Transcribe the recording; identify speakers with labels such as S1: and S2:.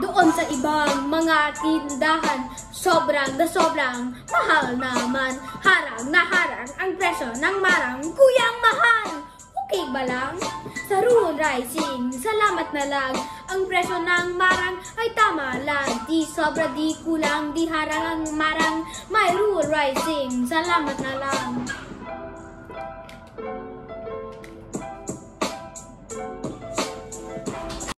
S1: Doon sa ibang mga tindahan, sobrang mahal naman. Harang na harang ang presyo ng marang, kuyang mahal! Okay ba lang? Sa Rural Rising, salamat na lang. Ang presyo ng marang ay tama lang. Di sobra, di kulang, di harang ang marang. May Rural Rising, salamat na lang.